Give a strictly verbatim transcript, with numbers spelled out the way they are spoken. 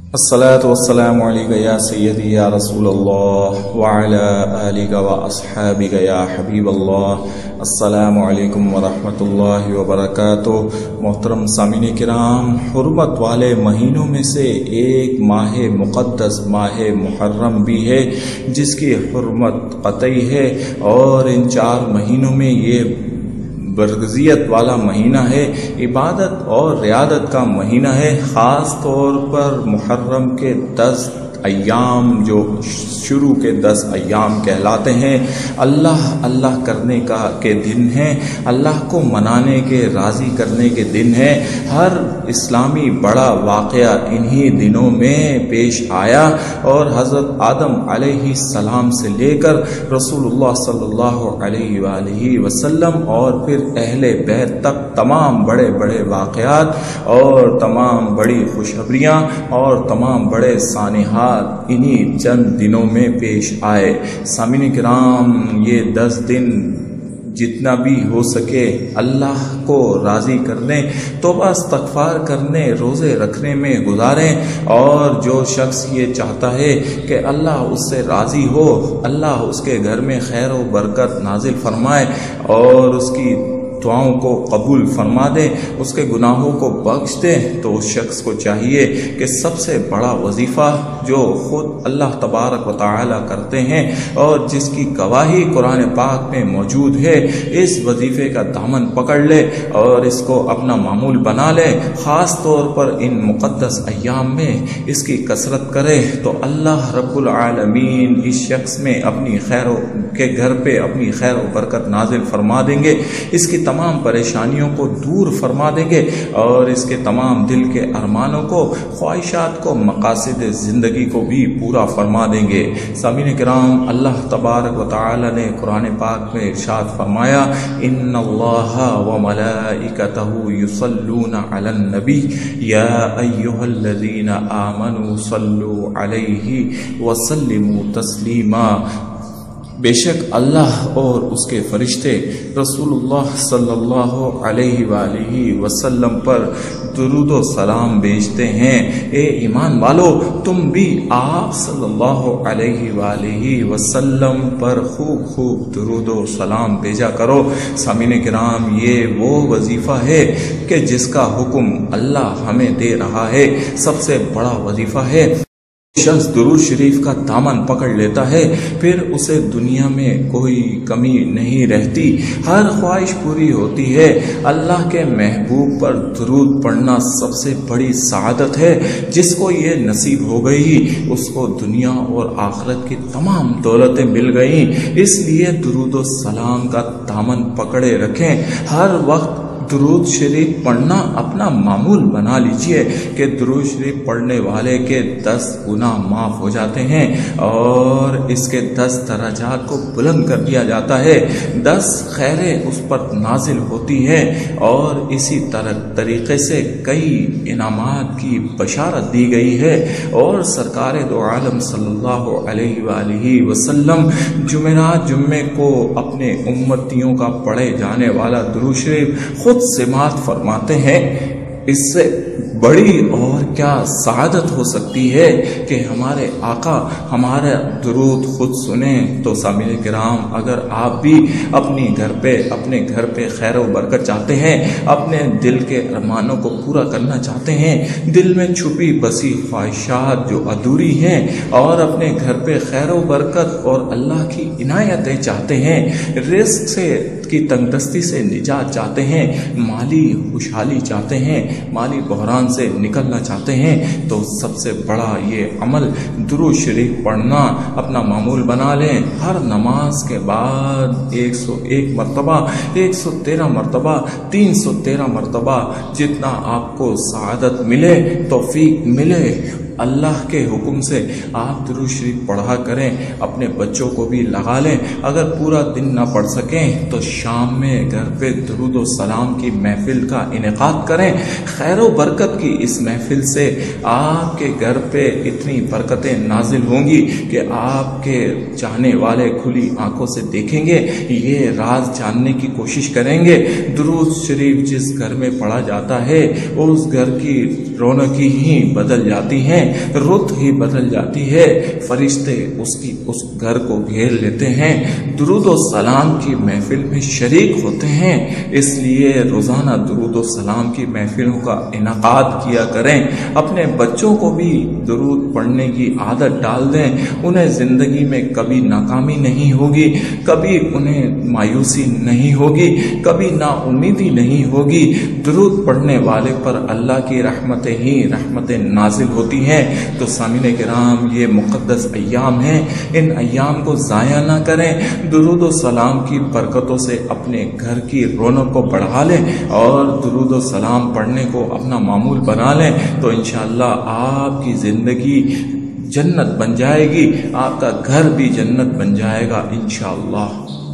الصلاة والسلام علیکہ یا سیدی یا رسول اللہ وعلی آلک و اصحابک یا حبیب اللہ۔ السلام علیکم ورحمۃ اللہ وبرکاتہ۔ محترم سامعین کرام، حرمت والے مہینوں میں سے ایک ماہ مقدس ماہ محرم بھی ہے جس کی حرمت قطعی ہے، اور ان چار مہینوں میں یہ برگزیت والا مہینہ ہے، عبادت اور ریاضت کا مہینہ ہے۔ خاص طور پر محرم کے دس ایام جو شروع کے دس ایام کہلاتے ہیں، اللہ اللہ کرنے کا کے دن ہیں، اللہ کو منانے کے راضی کرنے کے دن ہیں۔ ہر اسلامی بڑا واقعہ انہی دنوں میں پیش آیا، اور حضرت آدم علیہ السلام سے لے کر رسول اللہ صلی اللہ علیہ وآلہ وسلم اور پھر اہل بیت تک تمام بڑے بڑے واقعات اور تمام بڑی خوشخبریاں اور تمام بڑے سانحات انہی چند دنوں میں پیش آئے۔ سامعین کرام، یہ دس دن جتنا بھی ہو سکے اللہ کو راضی کرنے، توبہ استغفار کرنے، روزے رکھنے میں گزاریں، اور جو شخص یہ چاہتا ہے کہ اللہ اس سے راضی ہو، اللہ اس کے گھر میں خیر و برکت نازل فرمائے اور اس کی دعاؤں کو قبول فرما دے، اس کے گناہوں کو بخش دے، تو اس شخص کو چاہیے کہ سب سے بڑا وظیفہ جو خود اللہ تبارک و تعالی کرتے ہیں اور جس کی گواہی قرآن پاک میں موجود ہے، اس وظیفے کا دامن پکڑ لے اور اس کو اپنا معمول بنا لے۔ خاص طور پر ان مقدس ایام میں اس کی کثرت کرے تو اللہ رب العالمین اس شخص میں اپنی خیر و کے گھر پہ اپنی خیر و برکت نازل فرما دیں گے، اس کی تمام پریشانیوں کو دور فرما دیں گے، اور اس کے تمام دل کے ارمانوں کو، خواہشات کو، مقاصد زندگی کو بھی پورا فرما دیں گے۔ سامعین کرام، اللہ تبارک و تعالی نے قرآن پاک میں ارشاد فرمایا، ان اللہ وملائکتہ یصلون علی النبی یا ایھا الذین آمنوا صلوا علیہ وسلموا تسلیما۔ بے شک اللہ اور اس کے فرشتے رسول اللہ صلی اللہ علیہ وآلہ وسلم پر درود و سلام بھیجتے ہیں۔ اے ایمان والو، تم بھی آپ صلی اللہ علیہ وآلہ وسلم پر خوب خوب درود و سلام بھیجا کرو۔ سامعین کرام، یہ وہ وظیفہ ہے کہ جس کا حکم اللہ ہمیں دے رہا ہے، سب سے بڑا وظیفہ ہے۔ شخص درود شریف کا دامن پکڑ لیتا ہے، پھر اسے دنیا میں کوئی کمی نہیں رہتی، ہر خواہش پوری ہوتی ہے۔ اللہ کے محبوب پر درود پڑھنا سب سے بڑی سعادت ہے۔ جس کو یہ نصیب ہو گئی، اس کو دنیا اور آخرت کی تمام دولتیں مل گئیں۔ اس لیے درود و سلام کا دامن پکڑے رکھیں، ہر وقت درود شریف پڑھنا اپنا معمول بنا لیجئے کہ درود شریف پڑھنے والے کے دس گناہ معاف ہو جاتے ہیں اور اس کے دس درجات کو بلند کر دیا جاتا ہے، دس خیریں اس پر نازل ہوتی ہیں، اور اسی طرح طریقے سے کئی انعامات کی بشارت دی گئی ہے۔ اور سرکار دو عالم صلی اللہ علیہ وآلہ وسلم جمعرات جمعے کو اپنے امتیوں کا پڑھے جانے والا درود شریف خود سماعت فرماتے ہیں۔ اس سے بڑی اور کیا سعادت ہو سکتی ہے کہ ہمارے آقا ہمارا درود خود سنیں۔ تو سامعین کرام، اگر آپ بھی اپنی گھر پہ اپنے گھر پہ خیر و برکت چاہتے ہیں، اپنے دل کے ارمانوں کو پورا کرنا چاہتے ہیں، دل میں چھپی بسی خواہشات جو ادھوری ہیں، اور اپنے گھر پہ خیر و برکت اور اللہ کی عنایتیں چاہتے ہیں، رزق سے کی تنگ دستی سے نجات چاہتے ہیں، مالی خوشحالی چاہتے ہیں، مالی بحران سے نکلنا چاہتے ہیں، تو سب سے بڑا یہ عمل درود شریف پڑھنا اپنا معمول بنا لیں۔ ہر نماز کے بعد ایک سو ایک مرتبہ، ایک سو تیرہ مرتبہ، تین سو تیرہ مرتبہ، جتنا آپ کو سعادت ملے، توفیق ملے، اللہ کے حکم سے آپ درود شریف پڑھا کریں۔ اپنے بچوں کو بھی لگا لیں، اگر پورا دن نہ پڑھ سکیں تو شام میں گھر پہ درود و سلام کی محفل کا انعقاد کریں، خیر و برکت کی اس محفل سے آپ کے گھر پہ اتنی برکتیں نازل ہوں گی کہ آپ کے چاہنے والے کھلی آنکھوں سے دیکھیں گے، یہ راز جاننے کی کوشش کریں گے۔ درود شریف جس گھر میں پڑھا جاتا ہے اس گھر کی رونقی ہی بدل جاتی ہیں، رت ہی بدل جاتی ہے، فرشتے اس کی اس گھر کو گھیر لیتے ہیں، درود و سلام کی محفل میں شریک ہوتے ہیں۔ اس لیے روزانہ درود و سلام کی محفلوں کا انعقاد کیا کریں، اپنے بچوں کو بھی درود پڑھنے کی عادت ڈال دیں، انہیں زندگی میں کبھی ناکامی نہیں ہوگی، کبھی انہیں مایوسی نہیں ہوگی، کبھی نا امیدی نہیں ہوگی۔ درود پڑھنے والے پر اللہ کی رحمتیں ہی رحمتیں نازل ہوتی ہیں۔ تو سامعین کرام، یہ مقدس ایام ہیں، ان ایام کو ضائع نہ کریں، درود و سلام کی برکتوں سے اپنے گھر کی رونق کو بڑھا لیں اور درود و سلام پڑھنے کو اپنا معمول بنا لیں، تو انشاءاللہ آپ کی زندگی جنت بن جائے گی، آپ کا گھر بھی جنت بن جائے گا انشاءاللہ۔